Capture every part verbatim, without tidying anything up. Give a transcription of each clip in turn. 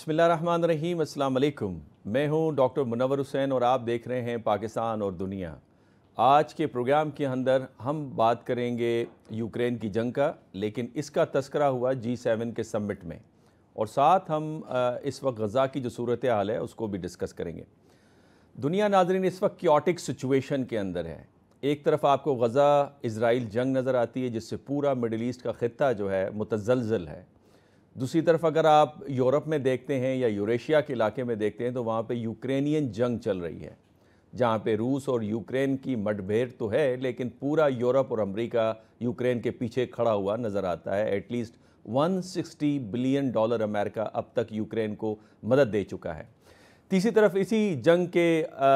बिस्मिल्लाह रहमान रहीम, अस्सलाम वालेकुम। मैं हूं डॉक्टर मुनव्वर हुसैन और आप देख रहे हैं पाकिस्तान और दुनिया। आज के प्रोग्राम के अंदर हम बात करेंगे यूक्रेन की जंग का, लेकिन इसका तस्करा हुआ जी सेवन के समिट में, और साथ हम इस वक्त गज़ा की जो सूरत हाल है उसको भी डिस्कस करेंगे। दुनिया नाज़रीन इस वक्त क्योटिक सिचुएशन के अंदर है। एक तरफ आपको गज़ा इज़राइल जंग नज़र आती है जिससे पूरा मिडल ईस्ट का ख़ित्ता जो है मुतज़लज़ल है। दूसरी तरफ अगर आप यूरोप में देखते हैं या यूरेशिया के इलाके में देखते हैं तो वहाँ पे यूक्रेनियन जंग चल रही है, जहाँ पे रूस और यूक्रेन की मुठभेड़ तो है, लेकिन पूरा यूरोप और अमेरिका यूक्रेन के पीछे खड़ा हुआ नज़र आता है। एटलीस्ट एक सौ साठ बिलियन डॉलर अमेरिका अब तक यूक्रेन को मदद दे चुका है। तीसरी तरफ इसी जंग के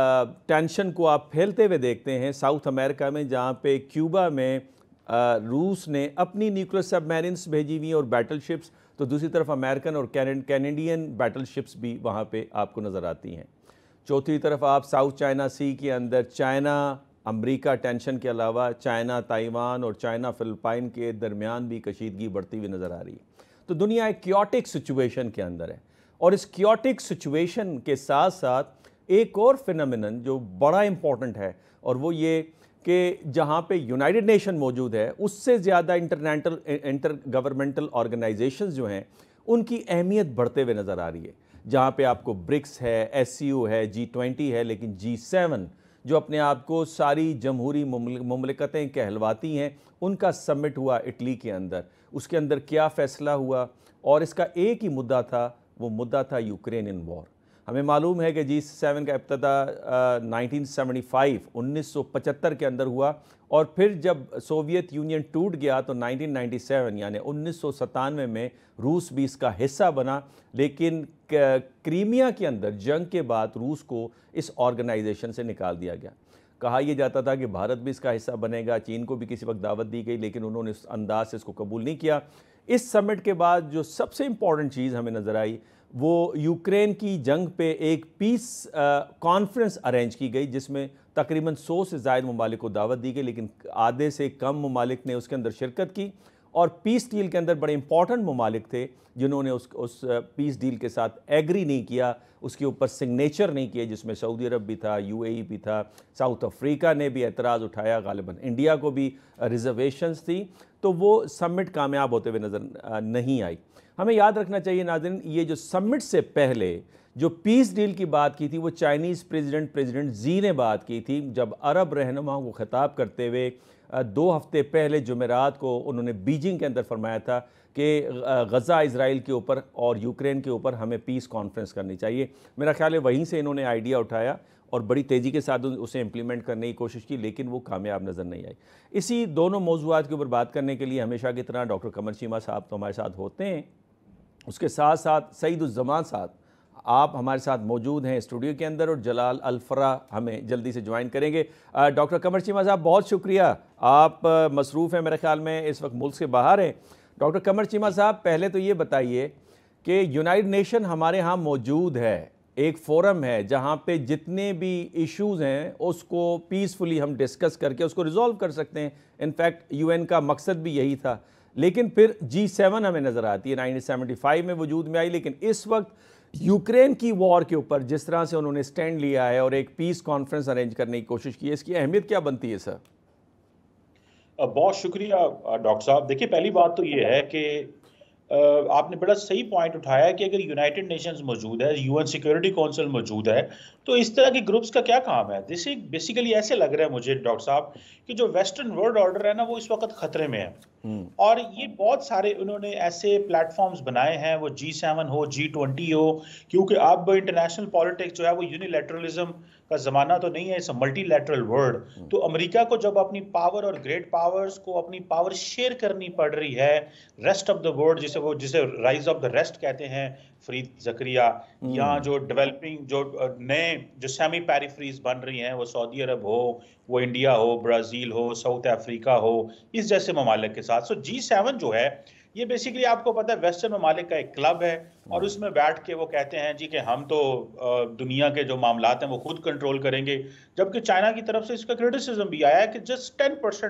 टेंशन को आप फैलते हुए देखते हैं साउथ अमेरिका में, जहाँ पे क्यूबा में आ, रूस ने अपनी न्यूक्लियर सबमरीन्स भेजी हुई और बैटलशिप्स, तो दूसरी तरफ अमेरिकन और कैनेडियन बैटलशिप्स भी वहाँ पे आपको नज़र आती हैं। चौथी तरफ आप साउथ चाइना सी के अंदर चाइना अमेरिका टेंशन के अलावा चाइना ताइवान और चाइना फिलिपाइन के दरमियान भी कशीदगी बढ़ती हुई नज़र आ रही है। तो दुनिया एक क्योटिक सिचुएशन के अंदर है, और इस क्योटिक सिचुएशन के साथ साथ एक और फिनोमिनन जो बड़ा इम्पॉर्टेंट है, और वो ये कि जहाँ पे यूनाइटेड नेशन मौजूद है उससे ज़्यादा इंटरनेशनल इंटर गवर्नमेंटल ऑर्गेनाइजेशंस जो हैं उनकी अहमियत बढ़ते हुए नज़र आ रही है। जहाँ पे आपको ब्रिक्स है, एस सी ओ है, जी ट्वेंटी है, लेकिन जी सेवन जो अपने आप को सारी जमहूरी मुमलिकतें कहलवाती हैं, उनका समिट हुआ इटली के अंदर। उसके अंदर क्या फ़ैसला हुआ, और इसका एक ही मुद्दा था, वो मुद्दा था यूक्रेनियन वॉर। हमें मालूम है कि जी सेवन का इब्तिदा नाइनटीन सेवेंटी फाइव उन्नीस सौ पचहत्तर के अंदर हुआ, और फिर जब सोवियत यूनियन टूट गया तो नाइनटीन नाइंटी सेवन यानी उन्नीस सौ सतानवे में रूस भी इसका हिस्सा बना। लेकिन क्रीमिया के अंदर जंग के बाद रूस को इस ऑर्गेनाइजेशन से निकाल दिया गया। कहा यह जाता था कि भारत भी इसका हिस्सा बनेगा, चीन को भी किसी वक्त दावत दी गई, लेकिन उन्होंने इस अंदाज से इसको कबूल नहीं किया। इस समिट के बाद जो सबसे इम्पॉर्टेंट चीज़ हमें नज़र आई वो यूक्रेन की जंग पे एक पीस कॉन्फ्रेंस अरेंज की गई, जिसमें तकरीबन सौ से ज़ायद ममालिक को दावत दी गई, लेकिन आधे से कम ममालिक ने उसके अंदर शिरकत की। और पीस डील के अंदर बड़े इंपॉर्टेंट ममालिक थे जिन्होंने उस उस पीस डील के साथ एग्री नहीं किया, उसके ऊपर सिग्नेचर नहीं किए, जिसमें सऊदी अरब भी था, यू ए ई भी था, साउथ अफ्रीका ने भी एतराज़ उठाया, गालिबन इंडिया को भी रिजर्वेशंस थी। तो वो समिट कामयाब होते हुए नज़र नहीं आई। हमें याद रखना चाहिए नाज़रीन, ये जो समिट से पहले जो पीस डील की बात की थी वो चाइनीज़ प्रेसिडेंट प्रेसिडेंट जी ने बात की थी, जब अरब रहनुमाओं को खिताब करते हुए दो हफ्ते पहले जुमेरात को उन्होंने बीजिंग के अंदर फरमाया था कि गज़ा इज़राइल के ऊपर और यूक्रेन के ऊपर हमें पीस कॉन्फ्रेंस करनी चाहिए। मेरा ख्याल है वहीं से इन्होंने आइडिया उठाया और बड़ी तेज़ी के साथ उसे इम्प्लीमेंट करने की कोशिश की, लेकिन वो कामयाब नज़र नहीं आई। इसी दोनों मौज़ूआत के ऊपर बात करने के लिए हमेशा की तरह डॉक्टर कमर चीमा साहब तो हमारे साथ होते हैं, उसके साथ साथ सईदुज़्ज़मान साहब आप हमारे साथ मौजूद हैं स्टूडियो के अंदर, और जलाल अल्फरा हमें जल्दी से ज्वाइन करेंगे। डॉक्टर कमर चीमा साहब बहुत शुक्रिया, आप मसरूफ़ हैं, मेरे ख्याल में इस वक्त मुल्क से बाहर हैं। डॉक्टर कमर चीमा साहब पहले तो ये बताइए कि यूनाइटेड नेशन हमारे यहाँ मौजूद है, एक फोरम है जहाँ पे जितने भी इश्यूज़ हैं उसको पीसफुली हम डिस्कस करके उसको रिजॉल्व कर सकते हैं। इनफैक्ट यूएन का मकसद भी यही था। लेकिन फिर जी सेवन हमें नज़र आती है, नाइनटीन सेवेंटी फाइव में वजूद में आई, लेकिन इस वक्त यूक्रेन की वॉर के ऊपर जिस तरह से उन्होंने स्टैंड लिया है और एक पीस कॉन्फ्रेंस अरेंज करने की कोशिश की है, इसकी अहमियत क्या बनती है सर? बहुत शुक्रिया डॉक्टर साहब। देखिए, पहली बात तो ये है कि आपने बड़ा सही पॉइंट उठाया कि अगर यूनाइटेड नेशंस मौजूद है, यूएन सिक्योरिटी काउंसिल मौजूद है, तो इस तरह के ग्रुप्स का क्या काम है? जैसे बेसिकली ऐसे लग रहा है मुझे डॉक्टर साहब कि जो वेस्टर्न वर्ल्ड ऑर्डर है ना, वो इस वक्त खतरे में है। और ये बहुत सारे उन्होंने ऐसे प्लेटफॉर्म्स बनाए हैं, वो जी सेवन हो, जी ट्वेंटी हो, क्योंकि अब इंटरनेशनल पॉलिटिक्स जो है वो यूनिलैटरलिज्म का ज़माना तो नहीं है, इट्स मल्टीलैटरल वर्ल्ड। तो अमेरिका को जब अपनी पावर और ग्रेट पावर्स को अपनी पावर शेयर करनी पड़ रही है रेस्ट ऑफ द वर्ल्ड, जिसे वो जिसे राइज ऑफ द रेस्ट कहते हैं फरीद ज़करिया, यहाँ जो डेवलपिंग जो नए जो सेमी पेरिफेरीज बन रही हैं, वो सऊदी अरब हो, वो इंडिया हो, ब्राज़ील हो, साउथ अफ्रीका हो, इस जैसे ममालिक के साथ। सो जी सेवन जो है ये बेसिकली आपको पता है वेस्टर्न ममालिक का एक क्लब है, और उसमें बैठ के वो कहते हैं जी कि हम तो दुनिया के जो मामलात हैं वो खुद कंट्रोल करेंगे। जबकि चाइना की तरफ से इसका क्रिटिसिज्म भी आया है कि जस्ट टेन परसेंट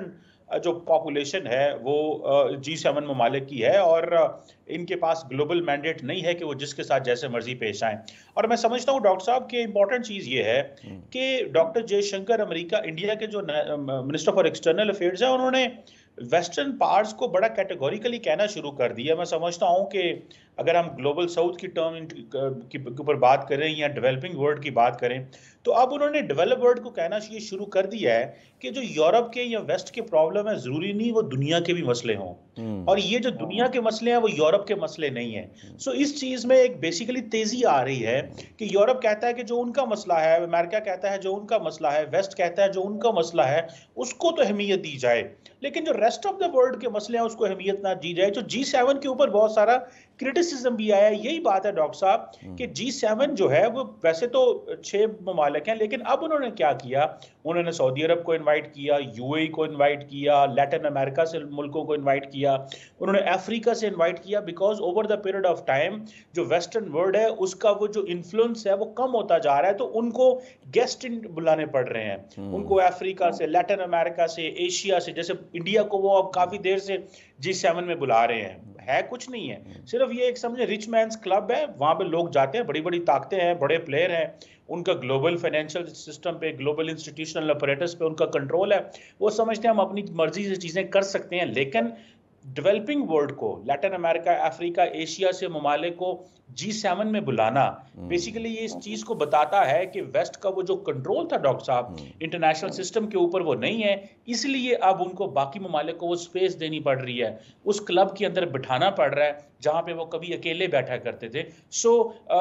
جو پاپولیشن ہے وہ جی سیون ممالک کی ہے اور ان کے پاس گلوبل مینڈیٹ نہیں ہے کہ وہ جس کے ساتھ جیسے مرضی پیش آئیں. اور میں سمجھتا ہوں ڈاکٹر صاحب کہ امپورٹنٹ چیز یہ ہے کہ doctor Jaishankar America India کے جو منسٹر فار ایکسٹرنل افیئرز ہیں انہوں نے ویسٹرن پارٹس کو بڑا کیٹیگوریکلی کہنا شروع کر دیا. میں سمجھتا ہوں کہ اگر ہم گلوبل ساؤتھ کی ٹرم کے اوپر بات کریں یا ڈیولپنگ ورلڈ کی بات کریں تو اب انہوں نے ڈیولپ ورلڈ کو کہنا یہ شروع کر دیا ہے کہ جو یورپ کے یا ویسٹ کے پرابلم ہے ضروری نہیں وہ دنیا کے بھی مسئلے ہوں, اور یہ جو دنیا کے مسئلے ہیں وہ یورپ کے مسئلے نہیں ہیں. سو اس چیز میں ایک بیسیکلی تیزی آ رہی ہے کہ یورپ کہتا ہے کہ جو ان کا مسئلہ ہے, امریکہ کہتا ہے جو ان کا مسئلہ ہے, ویسٹ کہتا ہے جو ان کا مسئلہ ہے اس کو تو اہمیت دی جائے, لیکن جو ریسٹ آف دا ورلڈ کے مسئلے ہیں اس کو اہمیت نہ دی جائے. تو جی سیون کے اوپر بہت سارا کرٹیسزم بھی آیا. یہی بات ہے ڈاکٹر صاحب کہ جی سیون جو ہے وہ ویسے تو چھ ممالک ہیں, لیکن اب انہوں نے کیا کیا, انہوں نے سعودی عرب کو انوائٹ کیا, یو اے ای کو انوائٹ کیا, لیٹن امریکہ سے ملکوں کو انوائٹ کیا, انہوں نے افریقہ سے انوائٹ کیا, because over the period of time جو ویسٹرن ورلڈ ہے اس کا وہ جو انفلوئنس ہے وہ کم ہوتا جا رہا ہے, تو ان کو گیسٹ بلانے پڑ رہے ہیں, ان کو افریقہ سے, لیٹن امریکہ سے, ایشیا سے, جیسے انڈیا کو وہ اب کافی دیر سے جی سیون میں بلا رہے ہیں. ہے کچھ نہیں ہے, صرف یہ ایک سمجھے رچ مینس کلب ہے, وہاں پہ لوگ جاتے ہیں, بڑی بڑی طاقتیں ہیں, بڑے پلیئر ہیں, ان کا گلوبل فائنینشیل سسٹم پہ, گلوبل انسٹیٹیوشنل اپریٹس پہ ان کا کنٹرول ہے, وہ سمجھتے ہیں ہم اپنی مرضی سے چیزیں کر سکتے ہیں. لیکن ڈیولپنگ ورلڈ کو, لیٹن امریکہ, افریقہ, ایشیا سے ممالک کو جی سیون میں بلانا بیسیکلی یہ اس چیز کو بتاتا ہے کہ ویسٹ کا وہ جو کنٹرول تھا ڈاکٹر صاحب انٹرنیشنل سسٹم کے اوپر وہ نہیں ہے, اس لیے اب ان کو باقی ممالک کو وہ سپیس دینی پڑ رہی ہے, اس کلب کے اندر بٹھانا پڑ رہا ہے جہاں پہ وہ کبھی اکیلے بیٹھا کرتے تھے. سو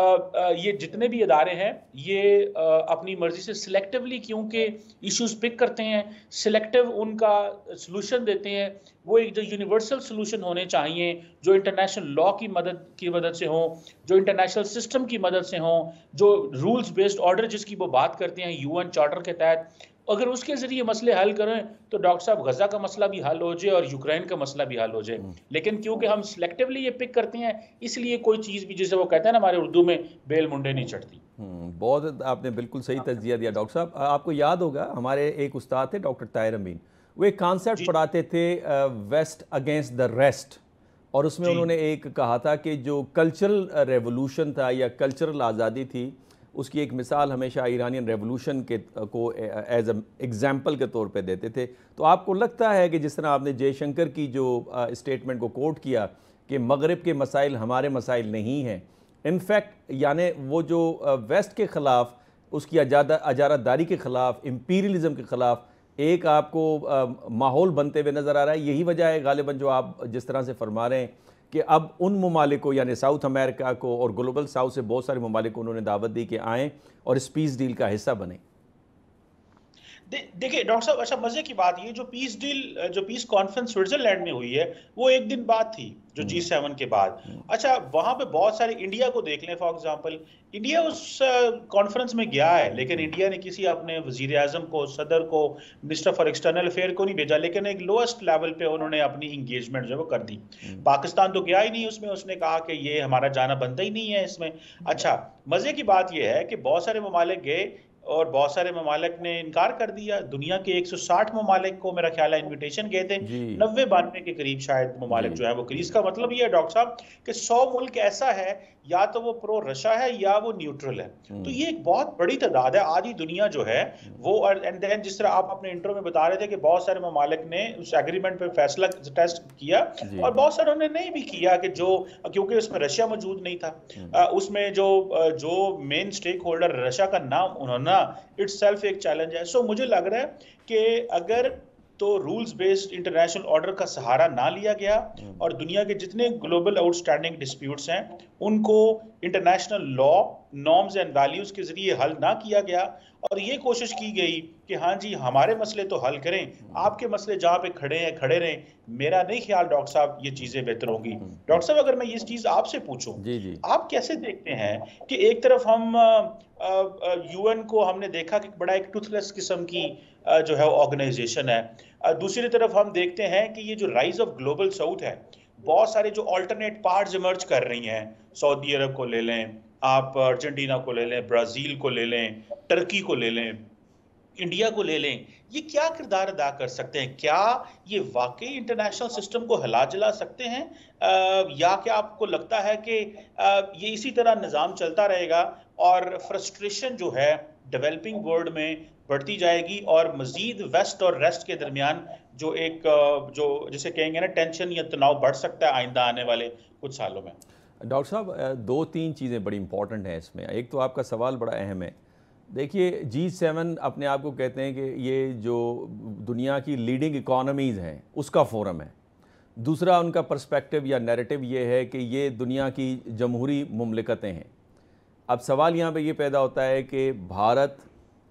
یہ جتنے بھی ادارے ہیں یہ اپنی مرضی سے سلیکٹیولی کیونکہ ایشوز پک کرتے ہیں, سلیکٹیو ان کا سلوشن دیتے ہیں, وہ ایک جو یونیورسل سلوشن ہونے چاہیے جو انٹرنیشنل لا کی مدد کی مدد سے ہوں, جو انٹرنیشنل سسٹم کی مدد سے ہوں, جو رولز بیسڈ آرڈر جس کی وہ بات کرتے ہیں یو این چارٹر کے تحت, اگر اس کے ذریعے مسئلے حل کریں تو ڈاکٹر صاحب غزہ کا مسئلہ بھی حل ہو جائے اور یوکرین کا مسئلہ بھی حل ہو جائے. لیکن کیونکہ ہم سلیکٹیولی یہ پک کرتے ہیں اس لیے کوئی چیز بھی جسے وہ کہتے ہیں نا ہمارے اردو میں بیل منڈے نہیں چڑھتی. بہت آپ نے بالکل صحیح تجزیہ دیا ڈاکٹر صاحب. آپ کو یاد ہوگا ہمارے ایک استاد تھے ڈاکٹر طاہر امین, وہ ایک کانسیپٹ پڑھاتے تھے ویسٹ اگینسٹ دا ریسٹ, اور اس میں انہوں نے ایک کہا تھا کہ جو کلچرل ریولوشن تھا یا کلچرل آزادی تھی اس کی ایک مثال ہمیشہ ایرانین ریولوشن کے کو ایز اے ایگزامپل کے طور پہ دیتے تھے. تو آپ کو لگتا ہے کہ جس طرح آپ نے جے شنکر کی جو اسٹیٹمنٹ کو کوٹ کیا کہ مغرب کے مسائل ہمارے مسائل نہیں ہیں, انفیکٹ یعنی وہ جو ویسٹ کے خلاف, اس کی اجارہ داری کے خلاف, امپیریلزم کے خلاف ایک آپ کو ماحول بنتے ہوئے نظر آ رہا ہے, یہی وجہ ہے غالباً جو آپ جس طرح سے فرما رہے ہیں کہ اب ان ممالک کو یعنی ساؤتھ امریکہ کو اور گلوبل ساؤتھ سے بہت سارے ممالک کو انہوں نے دعوت دی کہ آئیں اور اس پیس ڈیل کا حصہ بنیں. دیکھیں ڈاکٹر صاحب, اچھا مزے کی بات یہ جو پیس ڈیل, جو پیس کانفرنس سوئٹزرلینڈ میں ہوئی ہے وہ ایک دن بعد تھی جو جی سیون کے بعد. اچھا وہاں پہ بہت سارے, انڈیا کو دیکھ لیں فار ایگزامپل, انڈیا اس کانفرنس میں گیا ہے لیکن انڈیا نے کسی اپنے وزیر اعظم کو, صدر کو, منسٹر فار ایکسٹرنل افیئر کو نہیں بھیجا, لیکن ایک لوئسٹ لیول پہ انہوں نے اپنی انگیجمنٹ جو وہ کر دی. پاکستان تو گیا ہی نہیں اس میں, اس نے کہا کہ یہ ہمارا جانا بنتا ہی نہیں ہے اس میں. اچھا مزے کی بات یہ ہے کہ بہت سارے ممالک گئے اور بہت سارے ممالک نے انکار کر دیا. دنیا کے ایک سو ساٹھ ممالک کو میرا خیال ہے انویٹیشن گئے تھے, نوے بانوے کے قریب شاید ممالک جو ہے وہ کریز. کا مطلب یہ ہے ڈاکٹر صاحب کہ سو ملک ایسا ہے یا تو وہ پرو رشا ہے یا وہ نیوٹرل ہے, تو یہ ایک بہت بڑی تعداد ہے. آدھی دنیا جو ہے وہ, اینڈ دین جس طرح آپ اپنے انٹرو میں بتا رہے تھے کہ بہت سارے ممالک نے اس ایگریمنٹ پہ فیصلہ ٹیسٹ کیا اور بہت ساروں نے نہیں بھی کیا, کہ جو کیونکہ اس میں رشیا موجود نہیں تھا, اس میں جو جو مین سٹیک ہولڈر رشیا کا نام انہوں نے اٹ سیلف ایک چیلنج ہے. سو مجھے لگ رہا ہے کہ اگر تو رولز بیسڈ انٹرنیشنل آرڈر کا سہارا نہ لیا گیا اور دنیا کے جتنے گلوبل آؤٹ سٹینڈنگ ڈسپیوٹس ہیں ان کو international law, norms and values کے ذریعے حل نہ کیا گیا اور یہ کوشش کی گئی کہ ہاں جی ہمارے مسئلے تو حل کریں, آپ کے مسئلے جہاں پہ کھڑے ہیں کھڑے رہیں, میرا نہیں خیال ڈاکٹر صاحب یہ چیزیں بہتر ہوں گی. ڈاکٹر صاحب اگر میں یہ چیز آپ سے پوچھوں, آپ کیسے دیکھتے ہیں کہ ایک طرف ہم یو این کو ہم نے دیکھا کہ بڑا ایک ٹوتھ لیس قسم کی جو ہے آرگنائزیشن ہے, دوسری طرف ہم دیکھتے ہیں کہ یہ جو رائز آف گلوبل ساؤتھ ہے, بہت سارے جو آلٹرنیٹ پارٹس ایمرج کر رہی ہیں, سعودی عرب کو لے لیں آپ, ارجنٹینا کو لے لیں, برازیل کو لے لیں, ٹرکی کو لے لیں, انڈیا کو لے لیں، یہ کیا کردار ادا کر سکتے ہیں؟ کیا یہ واقعی انٹرنیشنل سسٹم کو ہلا جلا سکتے ہیں، یا کیا آپ کو لگتا ہے کہ یہ اسی طرح نظام چلتا رہے گا اور فرسٹریشن جو ہے ڈیولپنگ ورلڈ میں بڑھتی جائے گی اور مزید ویسٹ اور ریسٹ کے درمیان جو ایک جو جسے کہیں گے نا ٹینشن یا تناؤ بڑھ سکتا ہے آئندہ آنے والے کچھ سالوں میں؟ ڈاکٹر صاحب دو تین چیزیں بڑی امپورٹنٹ ہیں اس میں. ایک تو آپ کا سوال بڑا اہم ہے. دیکھیے جی سیون اپنے آپ کو کہتے ہیں کہ یہ جو دنیا کی لیڈنگ اکانومیز ہیں اس کا فورم ہے. دوسرا ان کا پرسپیکٹو یا نیریٹو یہ ہے کہ یہ دنیا کی جمہوری مملکتیں ہیں. اب سوال یہاں پہ یہ پیدا ہوتا ہے کہ بھارت،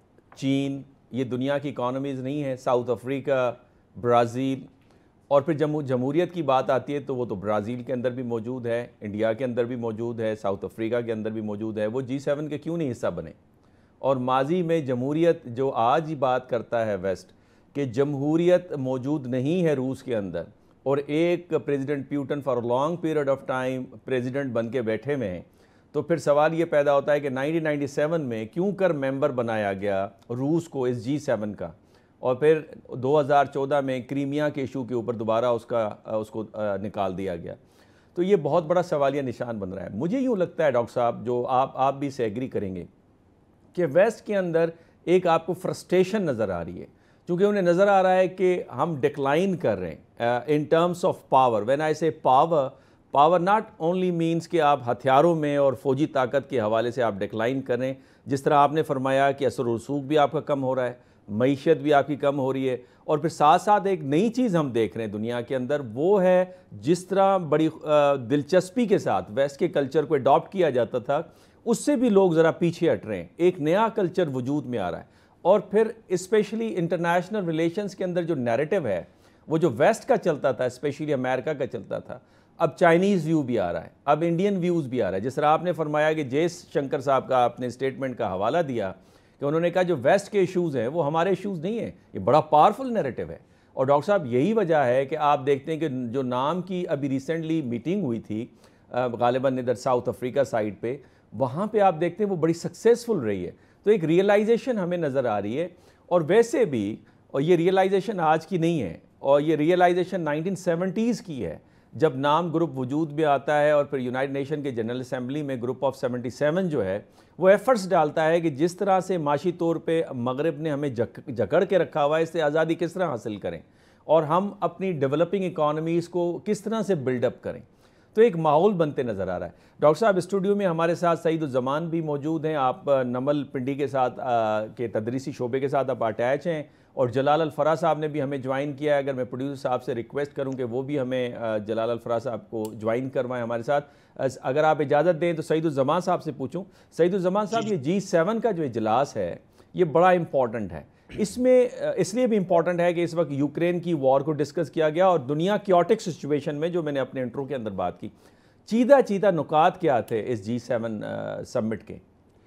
چین یہ دنیا کی اکانومیز نہیں ہیں. ساؤتھ افریقہ، برازیل، اور پھر جمہور جمہوریت کی بات آتی ہے تو وہ تو برازیل کے اندر بھی موجود ہے، انڈیا کے اندر بھی موجود ہے، ساؤتھ افریقہ کے اندر بھی موجود ہے. وہ جی سیون کے کیوں نہیں حصہ بنے؟ اور ماضی میں جمہوریت جو آج ہی بات کرتا ہے ویسٹ کہ جمہوریت موجود نہیں ہے روس کے اندر، اور ایک president Putin for long period of time president بن کے بیٹھے ہوئے ہیں، تو پھر سوال یہ پیدا ہوتا ہے کہ نائنٹین نائنٹی سیون میں کیوں کر ممبر بنایا گیا روس کو اس جی سیون کا، اور پھر دو ہزار چودہ میں کریمیا کے ایشو کے اوپر دوبارہ اس کا اس کو نکال دیا گیا. تو یہ بہت بڑا سوالیہ نشان بن رہا ہے. مجھے یوں لگتا ہے ڈاکٹر صاحب، جو آپ آپ بھی سے ایگری کریں گے، کہ ویسٹ کے اندر ایک آپ کو فرسٹریشن نظر آ رہی ہے، چونکہ انہیں نظر آ رہا ہے کہ ہم ڈکلائن کر رہے ہیں ان terms of power. When I say power, power not only means کہ آپ ہتھیاروں میں اور فوجی طاقت کے حوالے سے آپ ڈکلائن کر رہے ہیں، جس طرح آپ نے فرمایا کہ اثر و رسوخ بھی آپ کا کم ہو رہا ہے، معیشت بھی آپ کی کم ہو رہی ہے، اور پھر ساتھ ساتھ ایک نئی چیز ہم دیکھ رہے ہیں دنیا کے اندر، وہ ہے جس طرح بڑی دلچسپی کے ساتھ ویسٹ کے کلچر کو اڈاپٹ کیا جاتا تھا، اس سے بھی لوگ ذرا پیچھے ہٹ رہے ہیں. ایک نیا کلچر وجود میں آ رہا ہے. اور پھر اسپیشلی انٹرنیشنل ریلیشنز کے اندر جو نیریٹو ہے وہ جو ویسٹ کا چلتا تھا، اسپیشلی امریکہ کا چلتا تھا، اب چائنیز ویو بھی آ رہا ہے، اب انڈین ویوز بھی آ رہا ہے. جس طرح آپ نے فرمایا کہ جے شنکر صاحب کا آپ نے اسٹیٹمنٹ کا حوالہ دیا کہ انہوں نے کہا جو ویسٹ کے ایشوز ہیں وہ ہمارے ایشوز نہیں ہیں، یہ بڑا پاورفل نیریٹو ہے. اور ڈاکٹر صاحب یہی وجہ ہے کہ آپ دیکھتے ہیں کہ جو نام کی ابھی ریسنٹلی میٹنگ ہوئی تھی غالباً ادھر ساؤتھ افریقہ سائڈ پہ، وہاں پہ آپ دیکھتے ہیں وہ بڑی سکسیسفل رہی ہے. تو ایک ریئلائزیشن ہمیں نظر آ رہی ہے. اور ویسے بھی اور یہ ریئلائزیشن آج کی نہیں ہے، اور یہ ریئلائزیشن نائنٹین سیونٹیز کی ہے، جب نام گروپ وجود میں آتا ہے، اور پھر یونائٹڈ نیشن کے جنرل اسمبلی میں گروپ آف سیونٹی سیون جو ہے وہ ایفرٹس ڈالتا ہے کہ جس طرح سے معاشی طور پہ مغرب نے ہمیں جکڑ کے رکھا ہوا ہے، اس سے آزادی کس طرح حاصل کریں، اور ہم اپنی ڈیولپنگ اکانومیز کو کس طرح سے بلڈ اپ کریں. تو ایک ماحول بنتے نظر آ رہا ہے. ڈاکٹر صاحب اسٹوڈیو میں ہمارے ساتھ سعید الزمان بھی موجود ہیں. آپ نمل پنڈی کے ساتھ کے تدریسی شعبے کے ساتھ آپ اٹیچ ہیں، اور جلال الفراح صاحب نے بھی ہمیں جوائن کیا ہے. اگر میں پروڈیوسر صاحب سے ریکویسٹ کروں کہ وہ بھی ہمیں جلال الفراح صاحب کو جوائن کروائیں ہمارے ساتھ. اگر آپ اجازت دیں تو سعید الزمان صاحب سے پوچھوں. سعید الزمان صاحب، یہ جی سیون کا جو اجلاس ہے یہ بڑا امپورٹنٹ ہے. اس میں اس لیے بھی امپورٹنٹ ہے کہ اس وقت یوکرین کی وار کو ڈسکس کیا گیا، اور دنیا کیوٹک سچویشن میں جو میں نے اپنے انٹرو کے اندر بات کی، چیدہ چیدہ نکات کیا تھے اس جی سیون سمٹ کے؟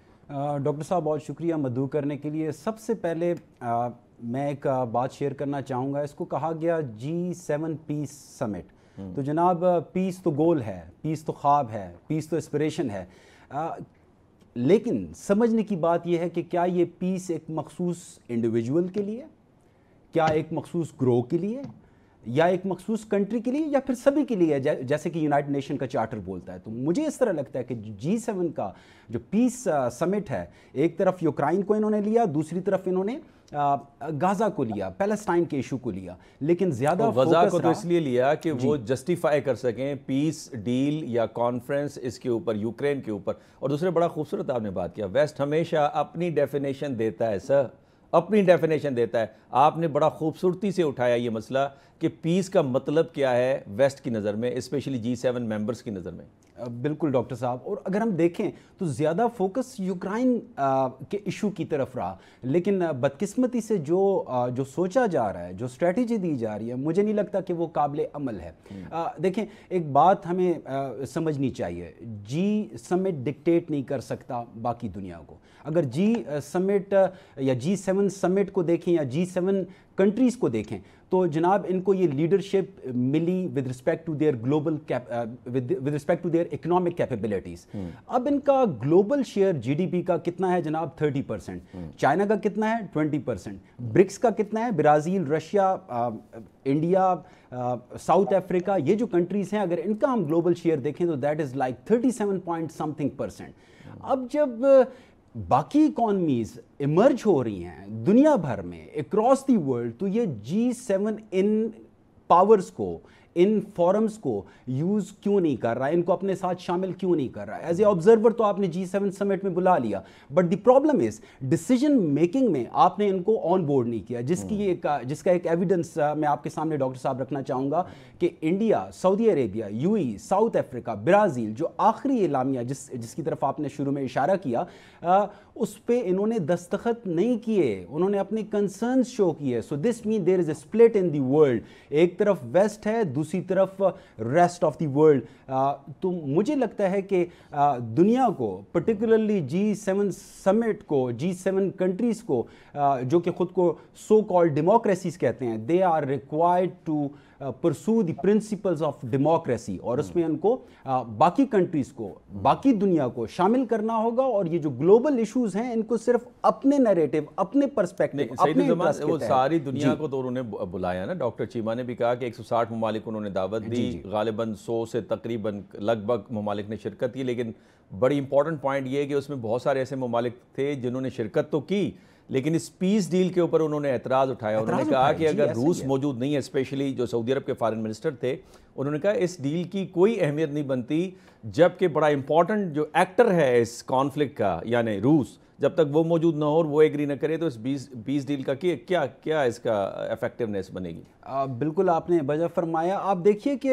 ڈاکٹر صاحب بہت شکریہ مدعو کرنے کے لیے. سب سے پہلے میں ایک بات شیئر کرنا چاہوں گا. اس کو کہا گیا جی سیون پیس سمٹ. تو جناب پیس تو گول ہے، پیس تو خواب ہے، پیس تو اسپریشن ہے، لیکن سمجھنے کی بات یہ ہے کہ کیا یہ پیس ایک مخصوص انڈیویجول کے لیے، کیا ایک مخصوص گروہ کے لیے، یا ایک مخصوص کنٹری کے لیے، یا پھر سبھی کے لیے، جیسے کہ یونائٹڈ نیشن کا چارٹر بولتا ہے. تو مجھے اس طرح لگتا ہے کہ جی سیون کا جو پیس سمٹ ہے، ایک طرف یوکرائن کو انہوں نے لیا، دوسری طرف انہوں نے غزہ کو لیا، پیلسٹائن کے ایشو کو لیا، لیکن زیادہ غزہ کو تو اس لیے لیا کہ وہ جسٹیفائی کر سکیں پیس ڈیل یا کانفرنس اس کے اوپر، یوکرین کے اوپر. اور دوسرے بڑا خوبصورت آپ نے بات کیا، ویسٹ ہمیشہ اپنی ڈیفینیشن دیتا ہے سر، اپنی ڈیفینیشن دیتا ہے. آپ نے بڑا خوبصورتی سے اٹھایا یہ مسئلہ کہ پیس کا مطلب کیا ہے ویسٹ کی نظر میں، اسپیشلی جی سیون ممبرز کی نظر میں. بالکل ڈاکٹر صاحب. اور اگر ہم دیکھیں تو زیادہ فوکس یوکرائن کے ایشو کی طرف رہا، لیکن بدقسمتی سے جو جو سوچا جا رہا ہے، جو اسٹریٹجی دی جا رہی ہے، مجھے نہیں لگتا کہ وہ قابل عمل ہے. دیکھیں ایک بات ہمیں سمجھنی چاہیے، جی سمٹ ڈکٹیٹ نہیں کر سکتا باقی دنیا کو. اگر جی سمٹ یا جی سیون سمٹ کو دیکھیں یا جی سیون کنٹریز کو دیکھیں، تو جناب ان کو یہ لیڈرشپ ملی with respect to their global with respect to their economic capabilities. اب ان کا global share G D P کا کتنا ہے جناب؟ Thirty percent. چائنا کا کتنا ہے؟ Twenty percent. برکس کا کتنا ہے؟ Brazil, Russia, India, South Africa, یہ جو کنٹریز ہیں اگر ان کا ہم گلوبل شیئر دیکھیں تو that is like thirty seven point something percent. اب جب باقی اکانومیز ایمرج ہو رہی ہیں دنیا بھر میں اکراس دی ورلڈ، تو یہ جی سیون ان پاورز کو، ان فورمز کو یوز کیوں نہیں کر رہا ہے؟ ان کو اپنے ساتھ شامل کیوں نہیں کر رہا ہے؟ ایز اے آبزرور تو آپ نے جی سیون سمٹ میں بلا لیا، but the problem is decision making میں آپ نے ان کو آن بورڈ نہیں کیا، جس کی ایک جس کا ایک ایویڈنس میں آپ کے سامنے ڈاکٹر صاحب رکھنا چاہوں گا کہ India, Saudi Arabia, UAE, South Africa, Brazil, جو آخری اعلامیہ جس جس کی طرف آپ نے شروع میں اشارہ کیا، اس پہ انہوں نے دستخط نہیں کیے، انہوں نے اپنے کنسرنز شو کیے. So this mean there is a split in the world. ایک طرف ویسٹ ہے، دوسری طرف ریسٹ آف دی ورلڈ. تو مجھے لگتا ہے کہ دنیا کو پرٹیکولرلی جی سیون سمٹ کو، جی سیون کنٹریز کو جو کہ خود کو سو کالڈ ڈیموکریسیز کہتے ہیں، they are required to pursue the principles of democracy, اور اس میں ان کو باقی کنٹریز کو، باقی دنیا کو شامل کرنا ہوگا. اور یہ جو گلوبل ایشوز ہیں ان کو صرف اپنے نیریٹو، اپنے پرسپیکٹو، اپنے انٹرسٹ کے وہ تحت ساری دنیا کو تو انہوں نے بلایا نا. ڈاکٹر چیمہ نے بھی کہا کہ ایک سو ساٹھ ممالک انہوں نے دعوت دی، غالباً سو سے تقریباً لگ بھگ ممالک نے شرکت کی. لیکن بڑی امپورٹنٹ پوائنٹ یہ ہے کہ اس میں بہت سارے ایسے ممالک تھے جنہوں نے شرکت تو کی، لیکن اس پیس ڈیل کے اوپر انہوں نے اعتراض اٹھایا. انہوں نے کہا کہ اگر روس موجود نہیں ہے، اسپیشلی جو سعودی عرب کے فارن منسٹر تھے، انہوں نے کہا اس ڈیل کی کوئی اہمیت نہیں بنتی جبکہ بڑا امپورٹنٹ جو ایکٹر ہے اس کانفلکٹ کا یعنی روس، جب تک وہ موجود نہ ہو اور وہ ایگری نہ کرے تو اس بیس بیس ڈیل کا کیا کیا اس کا افیکٹونیس بنے گی؟ بالکل آپ نے بجا فرمایا. آپ دیکھیے کہ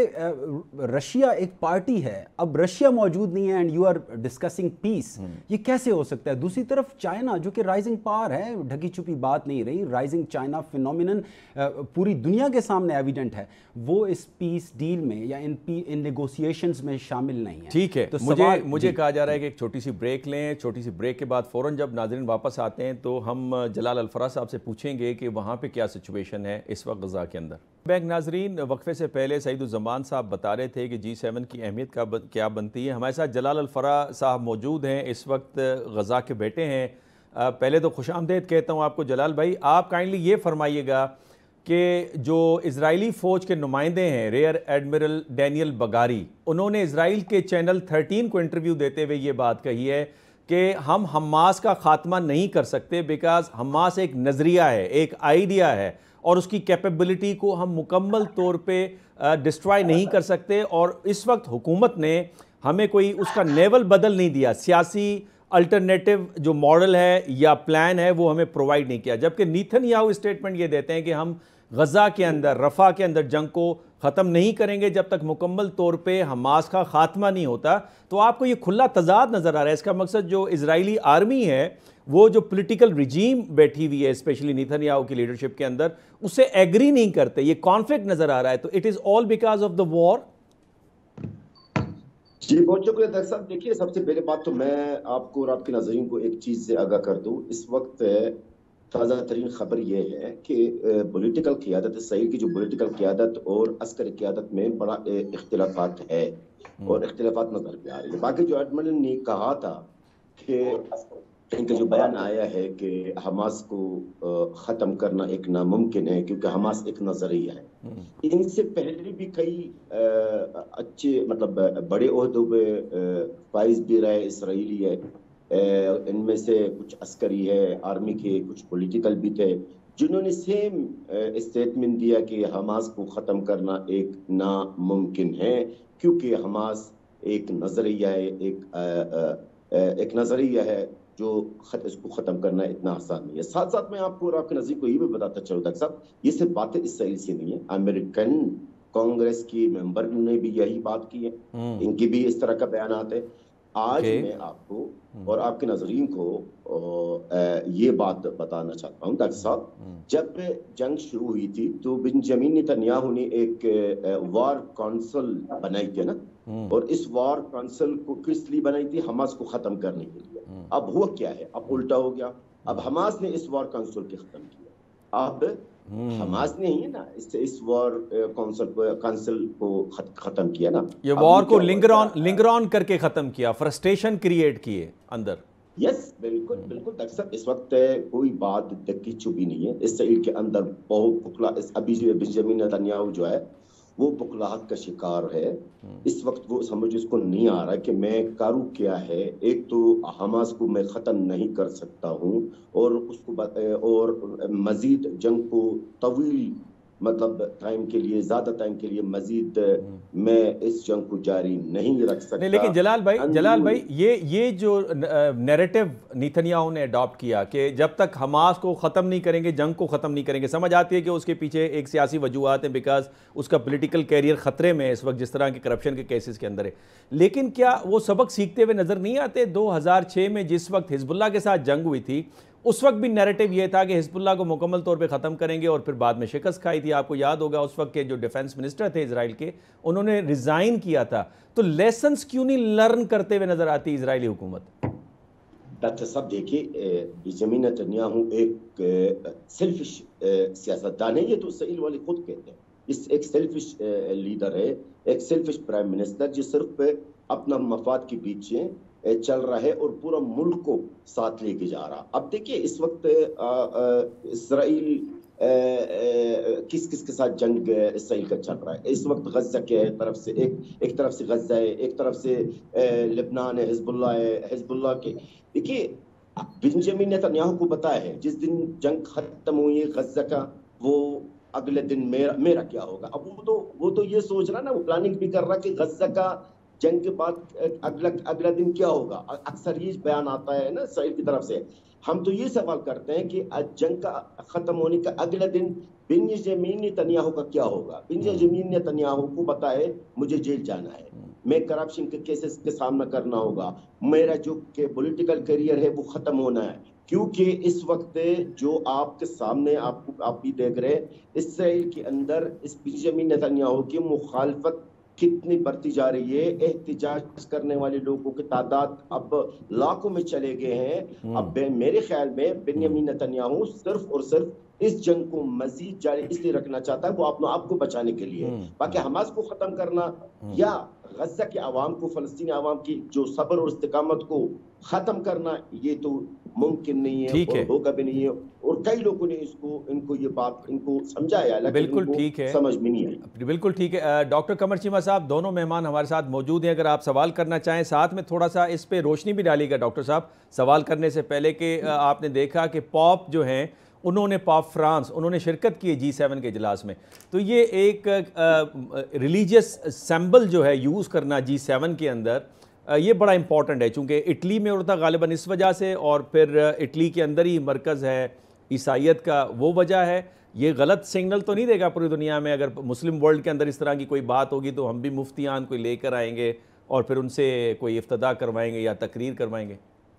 رشیا ایک پارٹی ہے، اب رشیا موجود نہیں ہے and you are discussing peace, یہ کیسے ہو سکتا ہے؟ دوسری طرف چائنا جو کہ رائزنگ پاور ہے، ڈھکی چھپی بات نہیں رہی، رائزنگ چائنا فینومینن پوری دنیا کے سامنے ایویڈنٹ ہے، وہ اس پیس ڈیل میں یا ان ان نیگوسیشنز میں شامل نہیں ہے. ٹھیک ہے، مجھے مجھے کہا جا رہا ہے کہ ایک چھوٹی سی بریک لیں. چھوٹی سی بریک کے بعد فوراً جب ناظرین واپس آتے ہیں تو ہم جلال الفراز صاحب سے پوچھیں گے کہ وہاں پہ کیا سچویشن ہے اس وقت غزہ کے اندر. بیک ناظرین، وقفے سے پہلے سعید الزمان صاحب بتا رہے تھے کہ جی سیون کی اہمیت کا کیا بنتی ہے. ہمارے ساتھ جلال الفراز صاحب موجود ہیں، اس وقت غزہ کے بیٹے ہیں. پہلے تو خوش آمدید کہتا ہوں آپ کو جلال بھائی. آپ کائنڈلی یہ فرمائیے گا کہ جو اسرائیلی فوج کے نمائندے ہیں ریئر ایڈمرل ڈینیل بگاری، انہوں نے اسرائیل کے چینل تھرٹین کو انٹرویو دیتے ہوئے یہ بات کہی ہے کہ ہم حماس کا خاتمہ نہیں کر سکتے بیکاز حماس ایک نظریہ ہے، ایک آئیڈیا ہے، اور اس کی کیپیبلٹی کو ہم مکمل طور پہ ڈسٹرائے نہیں کر سکتے. اور اس وقت حکومت نے ہمیں کوئی اس کا نیول بدل نہیں دیا، سیاسی الٹرنیٹو جو ماڈل ہے یا پلان ہے وہ ہمیں پرووائڈ نہیں کیا. جبکہ نیتن یاہو اسٹیٹمنٹ یہ دیتے ہیں کہ ہم غزہ کے اندر، رفح کے اندر جنگ کو ختم نہیں کریں گے جب تک مکمل طور پہ حماس کا خاتمہ نہیں ہوتا. تو آپ کو یہ کھلا تضاد نظر آ رہا ہے. اس کا مقصد جو اسرائیلی آرمی ہے، وہ جو پولیٹیکل ریجیم بیٹھی ہوئی ہے اسپیشلی نیتن یاہو کی لیڈرشپ کے اندر، اس سے ایگری نہیں کرتے. یہ کانفلکٹ نظر آ رہا ہے. تو it is all because of the war. جی بہت شکریہ ڈاکٹر صاحب. دیکھیے سب سے پہلے بات تو میں آپ کو اور آپ کے ناظرین کو ایک چیز سے آگاہ کر دوں. اس وقت تازہ ترین خبر یہ ہے کہ پولیٹیکل قیادت، اسرائیل کی جو پولیٹیکل قیادت اور عسکری قیادت میں بڑا اختلافات ہے اور اختلافات نظر پہ آ رہی ہے. باقی جو ایڈمرل نے کہا تھا کہ ان کا جو بیان آیا ہے کہ حماس کو ختم کرنا ایک ناممکن ہے کیونکہ حماس ایک نظریہ ہے. ان سے پہلے بھی کئی اچھے مطلب بڑے عہدوں پہ فائز بھی رہے اسرائیلی ہے. ان میں سے کچھ عسکری ہے، آرمی کے، کچھ پولیٹیکل بھی تھے، جنہوں نے سیم اسٹیٹمنٹ دیا کہ حماس کو ختم کرنا ایک ناممکن ہے کیونکہ حماس ایک نظریہ ہے، ایک ایک نظریہ ہے جو اس کو ختم کرنا اتنا آسان نہیں ہے. ساتھ ساتھ میں آپ کو اور آپ کے نظیر کو یہ بھی بتاتا چلوں ڈاکٹر صاحب، یہ صرف باتیں اسرائیل سے نہیں ہیں. امریکن کانگریس کی ممبر نے بھی یہی بات کی ہے، ان کی بھی اس طرح کا بیانات ہے. آج میں آپ کو اور آپ کے ناظرین کو یہ بات بتانا چاہتا ہوں ڈاکٹر صاحب، جب جنگ شروع ہوئی تھی تو بنجامین نیتن یاہو نے ایک وار کونسل بنائی تھی نا، اور اس وار کونسل کو کس لیے بنائی تھی؟ حماس کو ختم کرنے کے لیے. اب ہوا کیا ہے؟ اب الٹا ہو گیا. اب حماس نے اس وار کونسل کے ختم کیا. اب حماس نے ہی نا اس اس وار کونسل کو کانسل کو ختم کیا نا, یہ وار کو لنگر آن لنگر آن کر کے ختم کیا, فرسٹریشن کریٹ کیے اندر. یس بالکل بالکل ڈاکٹر صاحب, اس وقت کوئی بات دکی چھپی نہیں ہے. اسرائیل کے اندر بہت بکلا, ابھی جو بنجامن نیتنیاہو جو ہے وہ بکلاہٹ کا شکار ہے. اس وقت وہ سمجھ اس کو نہیں آ رہا کہ میں کروں کیا ہے. ایک تو حماس کو میں ختم نہیں کر سکتا ہوں, اور اس کو اور مزید جنگ کو طویل مطلب ٹائم کے لیے, زیادہ ٹائم کے لیے مزید میں اس جنگ کو جاری نہیں رکھ سکتا. نہیں لیکن جلال بھائی جلال بھائی یہ یہ جو نیریٹو نیتنیاہو نے اڈاپٹ کیا کہ جب تک حماس کو ختم نہیں کریں گے, جنگ کو ختم نہیں کریں گے, سمجھ آتی ہے کہ اس کے پیچھے ایک سیاسی وجوہات ہیں, بیکاز اس کا پولیٹیکل کیریئر خطرے میں ہے اس وقت جس طرح کے کرپشن کے کیسز کے اندر ہے. لیکن کیا وہ سبق سیکھتے ہوئے نظر نہیں آتے؟ دو ہزار چھ میں جس وقت حزب اللہ کے ساتھ جنگ ہوئی تھی اس وقت بھی نیریٹو یہ تھا کہ حزب اللہ کو مکمل طور پہ ختم کریں گے, اور پھر بعد میں شکست کھائی تھی. آپ کو یاد ہوگا اس وقت کے جو ڈیفنس منسٹر تھے اسرائیل کے, انہوں نے ریزائن کیا تھا. تو لیسنز کیوں نہیں لرن کرتے ہوئے نظر آتی اسرائیلی حکومت؟ ڈاکٹر صاحب دیکھیے, بنجامن نیتنیاہو ایک سیلفش سیاستدان ہے, یہ تو اسرائیل والے خود کہتے ہیں. اس ایک سیلفش لیڈر ہے, ایک سیلفش پرائم منسٹر جو صرف اپنا مفاد کے پیچھے چل رہا ہے اور پورا ملک کو ساتھ لے کے جا رہا. اب دیکھیے اس وقت اسرائیل کس کس کے ساتھ جنگ اسرائیل کا چل رہا ہے اس وقت. غزہ کے طرف سے ایک ایک طرف سے غزہ ہے, ایک طرف سے لبنان ہے, حزب اللہ ہے. حزب اللہ کے دیکھیے بنجامن نیتنیاہو کو پتا ہے جس دن جنگ ختم ہوئی غزہ کا, وہ اگلے دن میرا میرا کیا ہوگا. اب وہ تو وہ تو یہ سوچ رہا نا, وہ پلاننگ بھی کر رہا کہ غزہ کا جنگ کے بعد اگلا اگلا دن کیا ہوگا. اکثر یہ بیان آتا ہے نا اسرائیل کی طرف سے. ہم تو یہ سوال کرتے ہیں کہ جنگ کا ختم ہونے کا اگلا دن بنجامن نیتنیاہو کا کیا ہوگا. بنجامن نیتنیاہو کو پتا ہے مجھے جیل جانا ہے, میں کرپشن کے کیسز کے سامنا کرنا ہوگا, میرا جو کہ پولیٹیکل کیریئر ہے وہ ختم ہونا ہے. کیونکہ اس وقت جو آپ کے سامنے آپ کو آپ بھی دیکھ رہے اسرائیل کے اندر اس بنجامن نیتنیاہو کی مخالفت کتنی بڑھتی جا رہی ہے. احتجاج کرنے والے لوگوں کی تعداد اب لاکھوں میں چلے گئے ہیں. اب میرے خیال میں بنیامین نیتنیاہو صرف اور صرف اس جنگ کو مزید جاری اس لیے رکھنا چاہتا ہے وہ اپنے آپ کو بچانے کے لیے. باقی حماس کو ختم کرنا یا غزہ کے عوام کو, فلسطینی عوام کی جو صبر اور استقامت کو ختم کرنا, یہ تو ممکن نہیں ہے اور ہوگا بھی نہیں ہے. اور کئی لوگوں نے اس کو ان کو یہ بات ان کو سمجھایا لیکن بالکل ٹھیک ہے, سمجھ میں نہیں آئی. بالکل ٹھیک ہے. ڈاکٹر قمر چیمہ صاحب دونوں مہمان ہمارے ساتھ موجود ہیں, اگر آپ سوال کرنا چاہیں ساتھ میں تھوڑا سا اس پہ روشنی بھی ڈالیے گا ڈاکٹر صاحب سوال کرنے سے پہلے, کہ آپ نے دیکھا کہ پاپ جو ہیں انہوں نے پاپ فرانس انہوں نے شرکت کی ہے جی سیون کے اجلاس میں. تو یہ ایک ریلیجیس سمبل جو ہے یوز کرنا جی سیون کے اندر, یہ بڑا امپورٹنٹ ہے چونکہ اٹلی میں ہوتا غالباً اس وجہ سے, اور پھر اٹلی کے اندر ہی مرکز ہے عیسائیت کا, وہ وجہ ہے. یہ غلط سگنل تو نہیں دے گا پوری دنیا میں اگر مسلم ورلڈ کے اندر اس طرح کی کوئی بات ہوگی تو ہم بھی مفتیان کوئی لے کر آئیں گے اور پھر ان سے کوئی افتتاح کروائیں گے یا تقریر کروائیں گے؟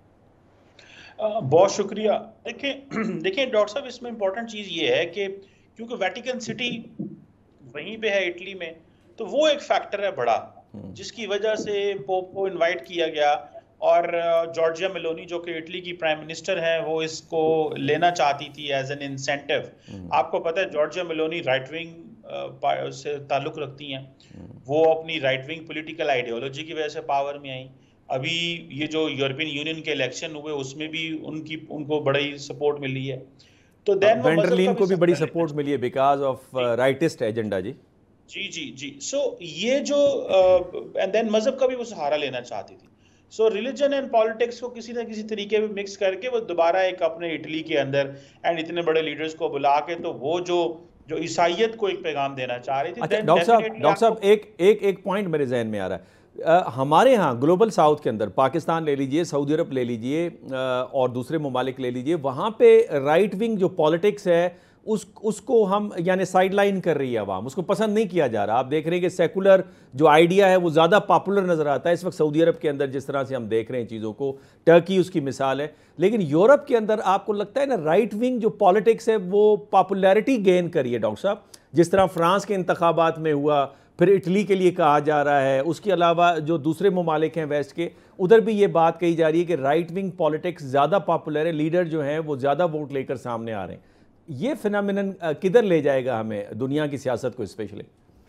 بہت شکریہ. دیکھیں دیکھیں ڈاکٹر صاحب اس میں امپورٹنٹ چیز یہ ہے کہ کیونکہ ویٹیکن سٹی وہیں پہ ہے اٹلی میں, تو وہ ایک فیکٹر ہے بڑا جس کی وجہ سے پوپ کو انوائٹ کیا گیا, اور جارجیا میلونی جو کہ اٹلی کی پرائم منسٹر ہیں وہ اس کو لینا چاہتی تھی ایز این انسینٹیو. آپ کو پتہ ہے جارجیا میلونی رائٹ ونگ سے تعلق رکھتی ہیں, وہ اپنی رائٹ ونگ پولیٹیکل آئیڈیالوجی کی وجہ سے پاور میں آئیں. ابھی یہ جو یورپین یونین کے الیکشن ہوئے اس میں بھی ان کی ان کو بڑی سپورٹ ملی ہے. تو دین وینڈرلین کو بھی بڑی سپورٹ ملی ہے بیکاز آف رائٹسٹ ایجنڈا. جی جی جی جی سو یہ جو اینڈ دین مذہب کا بھی وہ سہارا لینا چاہتی تھی. سو ریلیجن اینڈ پالیٹکس کو کسی نہ کسی طریقے میں مکس کر کے وہ دوبارہ ایک اپنے اٹلی کے اندر اینڈ اتنے بڑے لیڈرز کو بلا کے تو وہ جو جو عیسائیت کو ایک پیغام دینا چاہ رہی تھی. ڈاکٹر صاحب ڈاکٹر صاحب ایک ایک ایک پوائنٹ میرے ذہن میں آ رہا ہے. ہمارے ہاں گلوبل ساؤتھ کے اندر پاکستان لے لیجئے, سعودی عرب لے لیجئے اور دوسرے ممالک لے لیجئے, وہاں پہ رائٹ ونگ جو پالیٹکس ہے اس اس کو ہم یعنی سائیڈ لائن کر رہی ہے عوام, اس کو پسند نہیں کیا جا رہا. آپ دیکھ رہے ہیں کہ سیکولر جو آئیڈیا ہے وہ زیادہ پاپولر نظر آتا ہے اس وقت سعودی عرب کے اندر, جس طرح سے ہم دیکھ رہے ہیں چیزوں کو. ٹرکی اس کی مثال ہے. لیکن یورپ کے اندر آپ کو لگتا ہے نا رائٹ ونگ جو پالیٹکس ہے وہ پاپولیرٹی گین کری ہے ڈاکٹر صاحب, جس طرح فرانس کے انتخابات میں ہوا, پھر اٹلی کے لیے کہا جا رہا ہے, اس کے علاوہ جو دوسرے ممالک ہیں ویسٹ کے ادھر بھی یہ بات کہی جا رہی ہے کہ رائٹ ونگ پالیٹکس زیادہ پاپولر ہے, لیڈر جو ہیں وہ زیادہ ووٹ لے کر سامنے آ رہے ہیں. یہ فینامینن کدھر لے جائے گا ہمیں, دنیا کی سیاست کو اسپیشلی؟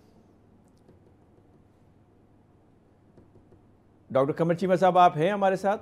ڈاکٹر قمر چیمہ صاحب آپ ہیں ہمارے ساتھ؟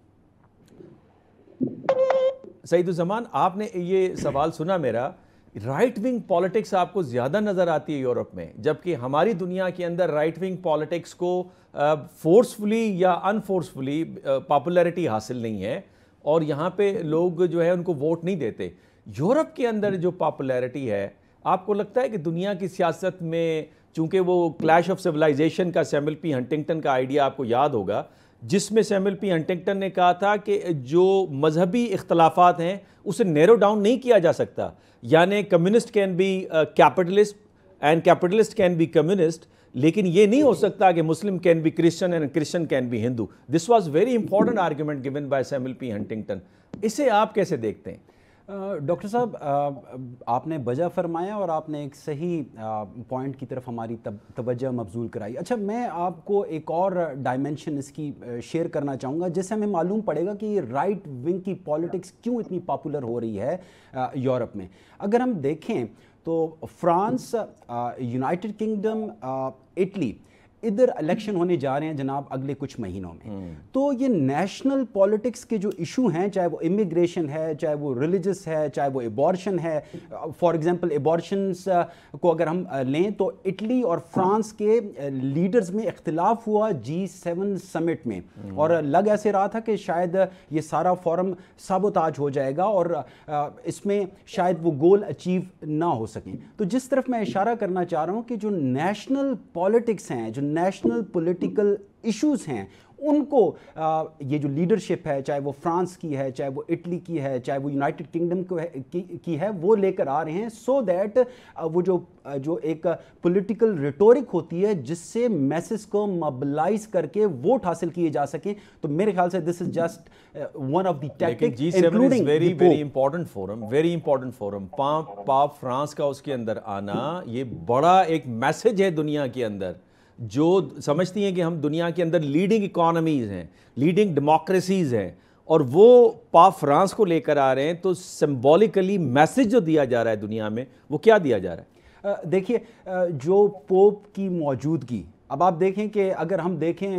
سعید الزمان, آپ نے یہ سوال سنا میرا, رائٹ ونگ پالیٹکس آپ کو زیادہ نظر آتی ہے یورپ میں, جبکہ ہماری دنیا کے اندر رائٹ ونگ پالیٹکس کو فورسفلی یا انفورسفلی پاپولیرٹی حاصل نہیں ہے, اور یہاں پہ لوگ جو ہے ان کو ووٹ نہیں دیتے. یورپ کے اندر جو پاپولیرٹی ہے, آپ کو لگتا ہے کہ دنیا کی سیاست میں, چونکہ وہ کلیش آف سیولائزیشن کا سیموئل پی ہنٹنگٹن کا آئیڈیا آپ کو یاد ہوگا, جس میں سیموئل پی ہنٹنگٹن نے کہا تھا کہ جو مذہبی اختلافات ہیں اسے نیرو ڈاؤن نہیں کیا جا سکتا, یعنی communist can be capitalist and capitalist can be communist, لیکن یہ نہیں ہو سکتا کہ Muslim can be Christian and Christian can be Hindu. This was very important argument given by Samuel P Huntington. اسے آپ کیسے دیکھتے ہیں؟ ڈاکٹر صاحب, آپ نے بجا فرمایا اور آپ نے ایک صحیح پوائنٹ کی طرف ہماری توجہ مبذول کرائی. اچھا, میں آپ کو ایک اور ڈائمنشن اس کی شیئر کرنا چاہوں گا جس سے ہمیں معلوم پڑے گا کہ یہ رائٹ ونگ کی پالیٹکس کیوں اتنی پاپولر ہو رہی ہے یورپ میں. اگر ہم دیکھیں تو فرانس, یونائٹڈ کنگڈم, اٹلی, ادھر الیکشن ہونے جا رہے ہیں جناب اگلے کچھ مہینوں میں. تو یہ نیشنل پالیٹکس کے جو ایشو ہیں, چاہے وہ امیگریشن ہے, چاہے وہ ریلیجس ہے, چاہے وہ ایبارشن ہے. فار ایگزامپل ایبارشنس کو اگر ہم لیں تو اٹلی اور فرانس کے لیڈرز میں اختلاف ہوا جی سیون سمٹ میں, اور لگ ایسے رہا تھا کہ شاید یہ سارا فورم سابوتاج ہو جائے گا اور اس میں شاید وہ گول اچیو نہ ہو سکیں. تو جس طرف میں اشارہ کرنا چاہ رہا ہوں کہ جو نیشنل پالیٹکس ہیں, جو نیشنل پولیٹیکل ایشوز ہیں, ان کو یہ جو لیڈرشپ ہے, چاہے وہ فرانس کی ہے, چاہے وہ اٹلی کی ہے, چاہے وہ یونائٹڈ کنگڈم کی ہے, وہ لے کر آ رہے ہیں, سو دیٹ وہ جو جو ایک پولیٹیکل ریٹورک ہوتی ہے جس سے میسز کو موبلائز کر کے ووٹ حاصل کیے جا سکیں. تو میرے خیال سے this is just one of the tactic. G seven is very very important forum, very important forum. Pope Pope Francis کا اس کے اندر آنا یہ بڑا ایک میسج ہے دنیا کے اندر, جو سمجھتی ہیں کہ ہم دنیا کے اندر لیڈنگ اکانومیز ہیں, لیڈنگ ڈیموکریسیز ہیں, اور وہ پاپ فرانس کو لے کر آ رہے ہیں. تو سمبولیکلی میسج جو دیا جا رہا ہے دنیا میں, وہ کیا دیا جا رہا ہے؟ دیکھیے, جو پوپ کی موجودگی, اب آپ دیکھیں کہ اگر ہم دیکھیں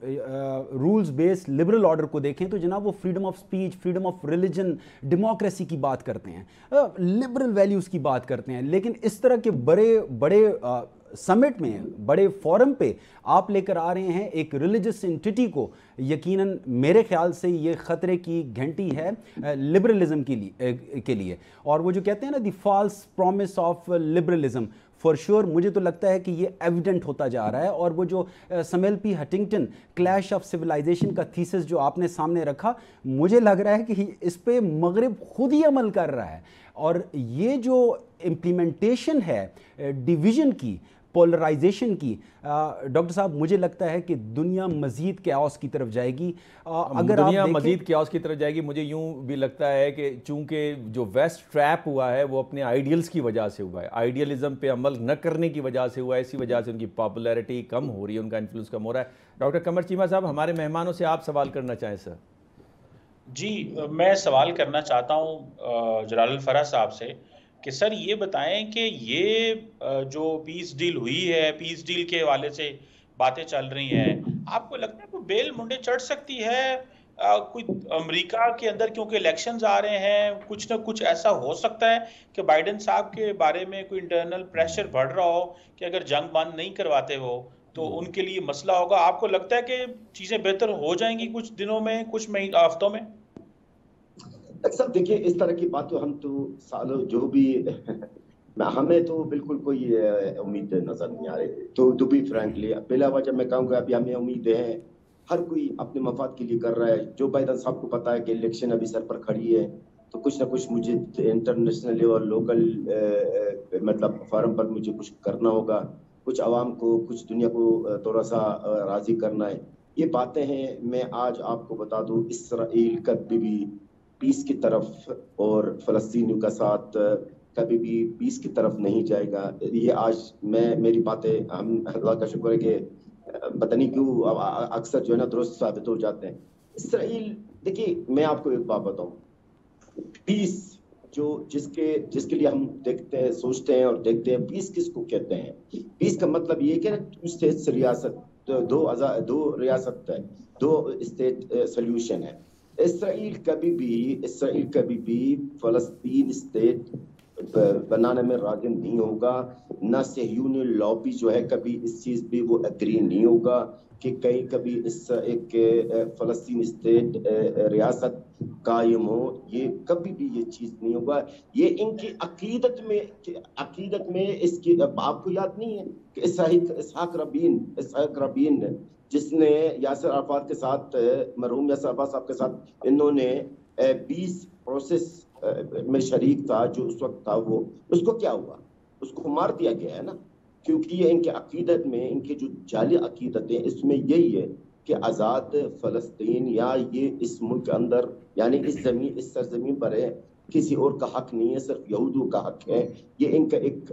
رولز بیس لبرل آرڈر کو دیکھیں تو جناب وہ freedom of speech, freedom of religion, democracy کی بات کرتے ہیں, لبرل ویلیوز کی بات کرتے ہیں. لیکن اس طرح کے بڑے بڑے سمٹ میں, بڑے فورم پہ آپ لے کر آ رہے ہیں ایک ریلیجس انٹیٹی کو. یقیناً میرے خیال سے یہ خطرے کی گھنٹی ہے لبرلزم کے لیے کے لیے اور وہ جو کہتے ہیں نا the false promise of liberalism, for sure مجھے تو لگتا ہے کہ یہ ایویڈنٹ ہوتا جا رہا ہے. اور وہ جو Samuel P Huntington clash of civilization کا تھیسس جو آپ نے سامنے رکھا, مجھے لگ رہا ہے کہ اس پہ مغرب خود ہی عمل کر رہا ہے. اور یہ جو امپلیمنٹیشن ہے ڈیویژن کی, پولرائزیشن کی, ڈاکٹر صاحب مجھے لگتا ہے کہ دنیا مزید کیاس کی طرف جائے گی. اگر دنیا مزید کیاس کی طرف جائے گی, مجھے یوں بھی لگتا ہے کہ چونکہ جو ویسٹ ٹریپ ہوا ہے وہ اپنے آئیڈیلز کی وجہ سے ہوا ہے, آئیڈیلزم پہ عمل نہ کرنے کی وجہ سے ہوا ہے, اسی وجہ سے ان کی پاپولیرٹی کم ہو رہی ہے, ان کا انفلوئنس کم ہو رہا ہے. ڈاکٹر قمر چیمہ صاحب, ہمارے مہمانوں سے آپ سوال کرنا چاہیں سر. جی, میں سوال کرنا چاہتا ہوں جلال الفرح صاحب سے کہ سر یہ بتائیں کہ یہ جو پیس ڈیل ہوئی ہے, پیس ڈیل کے حوالے سے باتیں چل رہی ہیں, آپ کو لگتا ہے کوئی بیل منڈے چڑھ سکتی ہے کوئی امریکہ کے اندر, کیونکہ الیکشنز آ رہے ہیں, کچھ نہ کچھ ایسا ہو سکتا ہے کہ بائیڈن صاحب کے بارے میں کوئی انٹرنل پریشر بڑھ رہا ہو کہ اگر جنگ بند نہیں کرواتے ہو تو ان کے لیے مسئلہ ہوگا. آپ کو لگتا ہے کہ چیزیں بہتر ہو جائیں گی کچھ دنوں میں, کچھ ہفتوں میں؟ سب دیکھیے, اس طرح کی بات تو ہم تو سالوں جو بھی ہمیں تو بالکل کوئی امید نظر نہیں آ رہی. تو ٹو بی فرینکلی پہلا وجہ میں کہوں گا ابھی ہمیں امیدیں ہیں, ہر کوئی اپنے مفاد کے لیے کر رہا ہے. جو بائیڈن صاحب کو پتا ہے کہ الیکشن ابھی سر پر کھڑی ہے تو کچھ نہ کچھ مجھے انٹرنیشنل اور لوکل مطلب فارم پر مجھے کچھ کرنا ہوگا, کچھ عوام کو, کچھ دنیا کو تھوڑا سا راضی کرنا ہے. یہ باتیں ہیں. میں آج آپ کو بتا دوں, اسرائیل کبھی بھی پیس کی طرف اور فلسطینیوں کا ساتھ کبھی بھی پیس کی طرف نہیں جائے گا. یہ آج میں میری باتیں, ہم اللہ کا شکر ہے کہ پتہ نہیں کیوں اکثر جو ہے نا درست ثابت ہو جاتے ہیں. اسرائیل, دیکھیے میں آپ کو ایک بات بتاؤں, پیس جو جس کے جس کے لیے ہم دیکھتے ہیں سوچتے ہیں اور دیکھتے ہیں پیس کس کو کہتے ہیں. پیس کا مطلب یہ کہ ٹو اسٹیٹس ریاست دو دو ریاست ہے, دو اسٹیٹ سولوشن ہے. اسرائیل کبھی بھی اسرائیل کبھی بھی فلسطین اسٹیٹ بنانے میں راغب نہیں ہوگا. نہ صہیونی لابی جو ہے کبھی اس چیز پہ وہ اگری نہیں ہوگا کہ کہیں کبھی اس ایک فلسطین اسٹیٹ ریاست قائم ہو. یہ کبھی بھی یہ چیز نہیں ہوگا. یہ ان کی عقیدت میں عقیدت میں اس کی آپ کو یاد نہیں ہے کہ اسحاق رابین اسحاق رابین نے جس نے یاسر عرفات کے ساتھ مرحوم یاسر عرفات صاحب کے ساتھ انہوں نے پیس پروسیس میں شریک تھا جو اس وقت تھا, وہ اس کو کیا ہوا؟ اس کو مار دیا گیا ہے نا, کیونکہ یہ ان کے عقیدت میں ان کے جو جعلی عقیدتیں اس میں یہی ہے کہ آزاد فلسطین یا یہ اس ملک کے اندر یعنی اس زمین اس سرزمین پر ہے, کسی اور کا حق نہیں ہے, صرف یہودوں کا حق ہے. یہ ان کا ایک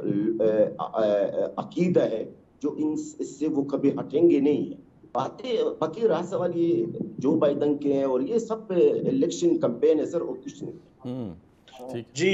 عقیدہ ہے جو ان اس سے وہ کبھی ہٹیں گے نہیں ہے. باتیں باقی رہا سوال یہ جو بائیڈن کے ہیں اور یہ سب الیکشن کمپین ہے سر, اور کچھ نہیں. جی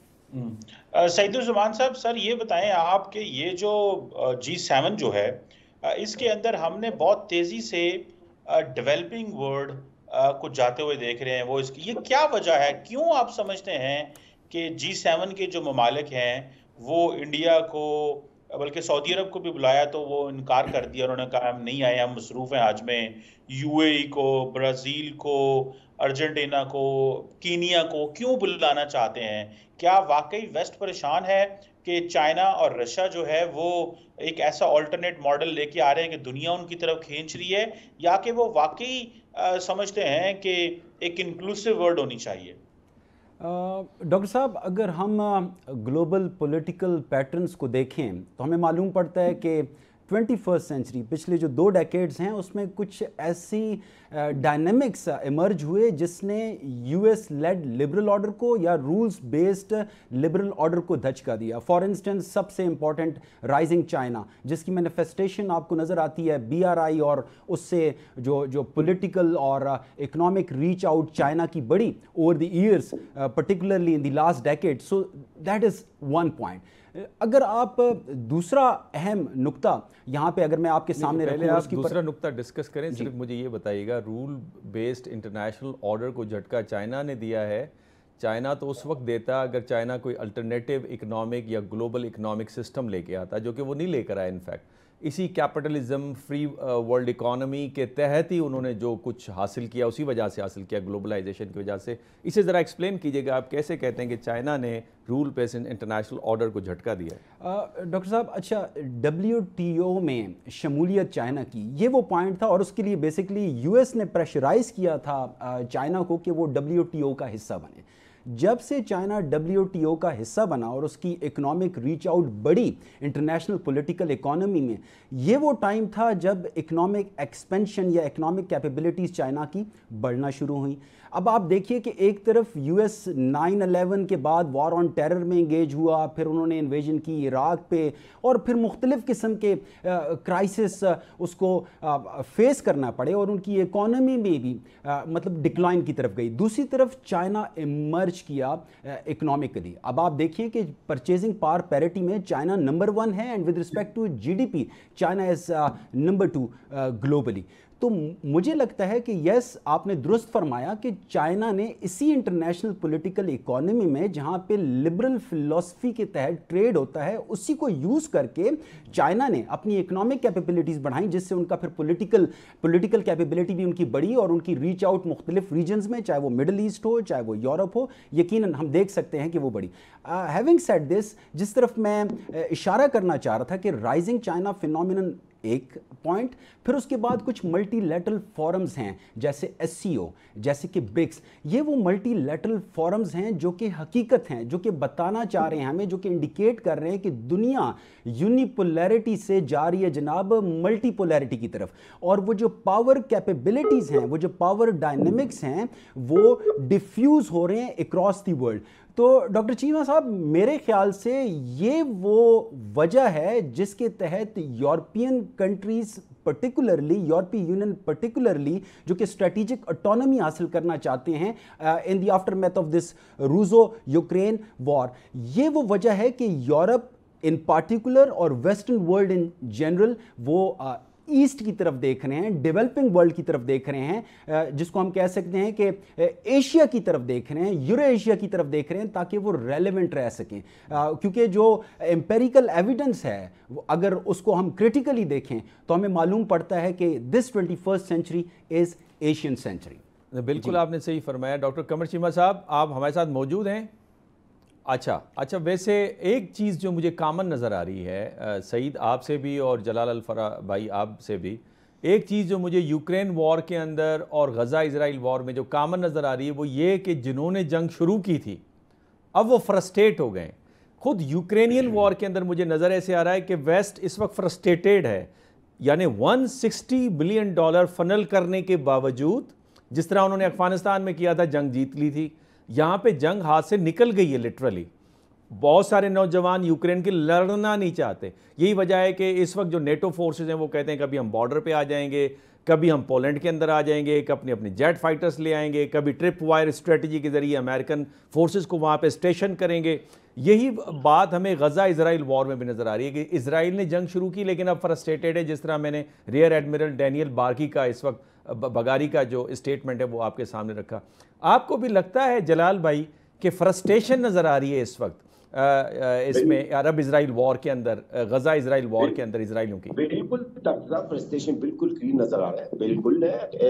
سعید الزمان صاحب, سر یہ بتائیں آپ کہ یہ جو جی سیون جو ہے اس کے اندر ہم نے بہت تیزی سے ڈیولپنگ ورلڈ کو جاتے ہوئے دیکھ رہے ہیں, وہ اس کی یہ کیا وجہ ہے؟ کیوں آپ سمجھتے ہیں کہ جی سیون کے جو ممالک ہیں وہ انڈیا کو بلکہ سعودی عرب کو بھی بلایا تو وہ انکار کر دیا, انہوں نے کہا ہم نہیں آئے, ہم مصروف ہیں آج میں. یو اے ای کو, برازیل کو, ارجنٹینا کو, کینیا کو کیوں بلانا چاہتے ہیں؟ کیا واقعی ویسٹ پریشان ہے کہ چائنا اور رشیا جو ہے وہ ایک ایسا آلٹرنیٹ ماڈل لے کے آ رہے ہیں کہ دنیا ان کی طرف کھینچ رہی ہے, یا کہ وہ واقعی سمجھتے ہیں کہ ایک انکلوسیو ورلڈ ہونی چاہیے؟ ڈاکٹر صاحب, اگر ہم گلوبل پولیٹیکل پیٹرنز کو دیکھیں تو ہمیں معلوم پڑتا ہے کہ ٹوینٹی فرسٹ سینچری پچھلے جو دو ڈیکیڈز ہیں اس میں کچھ ایسی ڈائنامکس ایمرج ہوئے جس نے U S lead liberal order کو یا رولز بیسڈ لبرل آرڈر کو دھچکا دیا. فار انسٹنس سب سے امپورٹنٹ رائزنگ چائنا, جس کی مینیفیسٹیشن آپ کو نظر آتی ہے بی آر آئی, اور اس سے جو جو پولیٹیکل اور اکنامک ریچ آؤٹ چائنا کی بڑی over the years particularly in the last decade. So that is one point. اگر آپ دوسرا اہم نقطہ یہاں پہ اگر میں آپ کے سامنے پہلے آپ دوسرا نقطہ ڈسکس کریں, صرف مجھے یہ بتائیے گا, رول بیسڈ انٹرنیشنل آرڈر کو جھٹکا چائنا نے دیا ہے. چائنا تو اس وقت دیتا اگر چائنا کوئی الٹرنیٹیو اکنامک یا گلوبل اکنامک سسٹم لے کے آتا, جو کہ وہ نہیں لے کر آیا. انفیکٹ اسی کیپٹلزم فری ورلڈ اکانومی کے تحت ہی انہوں نے جو کچھ حاصل کیا اسی وجہ سے حاصل کیا, گلوبلائزیشن کی وجہ سے. اسے ذرا ایکسپلین کیجیے گا, آپ کیسے کہتے ہیں کہ چائنا نے رول بیسڈ انٹرنیشنل آرڈر کو جھٹکا دیا ہے؟ ڈاکٹر صاحب, اچھا ڈبلیو ٹی او میں شمولیت چائنا کی, یہ وہ پوائنٹ تھا, اور اس کے لیے بیسکلی یو ایس نے پریشرائز کیا تھا چائنا کو کہ وہ ڈبلیو ٹی او کا حصہ بنے. جب سے چائنا ڈبلیو ٹی او کا حصہ بنا اور اس کی اکنامک ریچ آؤٹ بڑی انٹرنیشنل پولیٹیکل اکانومی میں, یہ وہ ٹائم تھا جب اکنامک ایکسپینشن یا اکنامک کیپیبلٹیز چائنا کی بڑھنا شروع ہوئیں. اب آپ دیکھیے کہ ایک طرف یو ایس نائن الیون کے بعد وار آن ٹیرر میں انگیج ہوا, پھر انہوں نے انویژن کی عراق پہ, اور پھر مختلف قسم کے کرائسس اس کو فیس کرنا پڑے, اور ان کی اکانومی میں بھی مطلب ڈکلائن کی طرف گئی. دوسری طرف چائنا ایمرج کیا اکنامکلی. اب آپ دیکھیے کہ پرچیزنگ پاور پیرٹی میں چائنا نمبر ون ہے, and with respect to G D P China is number two globally. تو مجھے لگتا ہے کہ یس, آپ نے درست فرمایا کہ چائنا نے اسی انٹرنیشنل پولیٹیکل اکانومی میں جہاں پہ لبرل فلسفی کے تحت ٹریڈ ہوتا ہے, اسی کو یوز کر کے چائنا نے اپنی اکنامک کیپیبلٹیز بڑھائیں, جس سے ان کا پھر پولیٹیکل پولیٹیکل کیپیبلٹی بھی ان کی بڑھی, اور ان کی ریچ آؤٹ مختلف ریجنز میں, چاہے وہ مڈل ایسٹ ہو چاہے وہ یورپ ہو, یقیناً ہم دیکھ سکتے ہیں کہ وہ بڑھی. ہیونگ سیڈ دس, جس طرف میں اشارہ کرنا چاہ رہا تھا کہ رائزنگ چائنا فینومینن ایک پوائنٹ, پھر اس کے بعد کچھ ملٹی لیٹرل فورمز ہیں جیسے ایس سی او, جیسے کہ برکس. یہ وہ ملٹی لیٹرل فورمز ہیں جو کہ حقیقت ہیں, جو کہ بتانا چاہ رہے ہیں ہمیں, جو کہ انڈیکیٹ کر رہے ہیں کہ دنیا یونی پولیرٹی سے جا رہی ہے جناب ملٹی پولیرٹی کی طرف, اور وہ جو پاور کیپیبلٹیز ہیں, وہ جو پاور ڈائنامکس ہیں, وہ ڈیفیوز ہو رہے ہیں اکراس دی ورلڈ. تو ڈاکٹر چیمہ صاحب, میرے خیال سے یہ وہ وجہ ہے جس کے تحت یورپین کنٹریز पर्टिकुलरली यूरोपीय यूनियन पर्टिकुलरली जो कि स्ट्रेटेजिक ऑटोनॉमी हासिल करना चाहते हैं in the aftermath of this Russo Ukraine war, ये वो वजह है कि यूरोप इन पार्टिकुलर और वेस्टर्न वर्ल्ड इन जनरल वो ईस्ट की तरफ देख रहे हैं, डेवलपिंग वर्ल्ड की तरफ देख रहे हैं, जिसको हम कह सकते हैं कि एशिया की तरफ देख रहे हैं, यूरो एशिया की तरफ देख रहे हैं, ताकि वो रेलेवेंट रह सकें। क्योंकि जो एम्पेरिकल एविडेंस है अगर उसको हम क्रिटिकली देखें तो हमें मालूम पड़ता है कि this twenty first century is Asian century. बिल्कुल आपने सही फरमाया। डॉक्टर कमर चीमा साहब, आप हमारे साथ मौजूद हैं? अच्छा अच्छा वैसे एक चीज़ जो मुझे कॉमन नज़र आ रही है, सईद आपसे भी और जलाल अल फरा भाई आपसे भी, एक चीज़ जो मुझे यूक्रेन वॉर के अंदर और गज़ा इजराइल वॉर में जो कॉमन नज़र आ रही है वो ये कि जिन्होंने जंग शुरू की थी अब वो फ्रस्ट्रेट हो गए। खुद यूक्रेनियन वॉर के अंदर मुझे नज़र ऐसे आ रहा है कि वेस्ट इस वक्त फ्रस्ट्रेटेड है, यानी एक सौ साठ बिलियन डॉलर फनल करने के बावजूद, जिस तरह उन्होंने अफगानिस्तान में किया था, जंग जीत ली थी, यहाँ पे जंग हाथ से निकल गई है लिटरली। बहुत सारे नौजवान यूक्रेन के लड़ना नहीं चाहते। यही वजह है कि इस वक्त जो नेटो फोर्सेस हैं वो कहते हैं कभी हम बॉर्डर पे आ जाएंगे, कभी हम पोलैंड के अंदर आ जाएंगे, कभी अपने जेट फाइटर्स ले आएंगे, कभी ट्रिप वायर स्ट्रेटजी के ज़रिए अमेरिकन फोर्सेस को वहाँ पे स्टेशन करेंगे। यही बात हमें गज़ा इजराइल वॉर में भी नज़र आ रही है कि इजराइल ने जंग शुरू की लेकिन अब फ्रस्ट्रेटेड है, जिस तरह मैंने रियर एडमिरल डैनियल बार्की का इस वक्त बगारी का जो स्टेटमेंट है वो आपके सामने रखा। आपको भी लगता है जलाल भाई कि फ्रस्ट्रेशन नज़र आ रही है इस वक्त आ, आ, इसमें अरब इजराइल वॉर के अंदर, गज़ा इजराइल वॉर के अंदर इजराइलियों की? बिल्कुल फ्रस्ट्रेशन बिल्कुल क्लीन नजर आ रहा है। बिल्कुल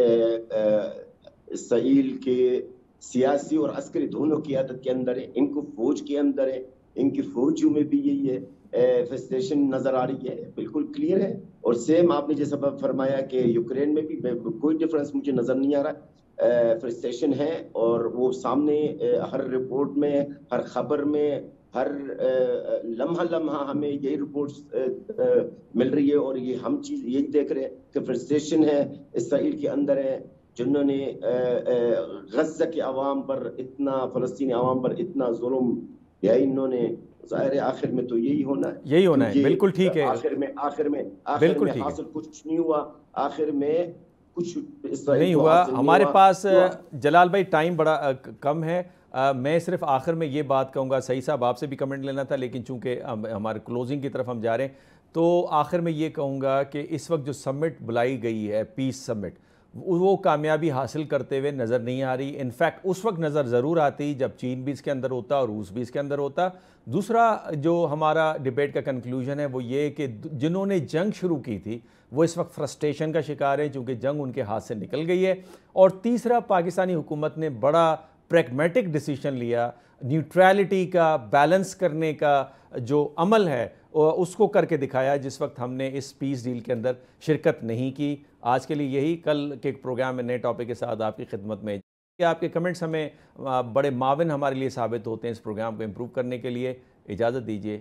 इसराइल के सियासी और अस्करी दोनों क़ियादत के अंदर है, इनको फौज के अंदर है, इनकी फौजियों में भी यही है, फ्रस्ट्रेशन नजर आ रही है, बिल्कुल क्लियर है। और सेम आपने जैसा फरमाया कि यूक्रेन में भी कोई डिफरेंस मुझे नजर नहीं आ रहा, फ्रस्ट्रेशन है और वो सामने हर रिपोर्ट में, हर खबर में, हर लम्हा लम्हा हमें यही रिपोर्ट्स मिल रही है और ये हम चीज यही देख रहे हैं कि फ्रस्ट्रेशन है इसराइल के अंदर है, जिन्होंने गज़ा के अवाम पर इतना, फलस्तीनी अवाम पर इतना जुल्म किया, इन्होंने ज़ाहिर है आखिर में तो यही होना है, यही होना है। बिल्कुल ठीक है। आखिर में आखिर में आखिर में हासिल कुछ नहीं हुआ, आखिर में कुछ नहीं हुआ। हमारे पास जलाल भाई टाइम बड़ा कम है, आ, मैं सिर्फ आखिर में ये बात कहूँगा, सही साहब आपसे भी कमेंट लेना था लेकिन चूँकि हमारे क्लोजिंग की तरफ हम जा रहे हैं, तो आखिर में ये कहूँगा कि इस वक्त जो समिट बुलाई गई है, पीस समिट, वो कामयाबी हासिल करते हुए नज़र नहीं आ रही। इनफैक्ट उस वक्त नज़र ज़रूर आती जब चीन भी इसके अंदर होता और रूस भी इसके अंदर होता। दूसरा जो हमारा डिबेट का कंक्लूजन है वो ये कि जिन्होंने जंग शुरू की थी वो इस वक्त फ्रस्ट्रेशन का शिकार है क्योंकि जंग उनके हाथ से निकल गई है। और तीसरा, पाकिस्तानी हुकूमत ने बड़ा प्रैग्मेटिक डिसीजन लिया, न्यूट्रलिटी का, बैलेंस करने का जो अमल है उसको करके दिखाया, जिस वक्त हमने इस पीस डील के अंदर शिरकत नहीं की। आज के लिए यही, कल के प्रोग्राम में नए टॉपिक के साथ आपकी खिदमत में। आपके कमेंट्स हमें बड़े माविन हमारे लिए साबित होते हैं इस प्रोग्राम को इम्प्रूव करने के लिए। इजाज़त दीजिए।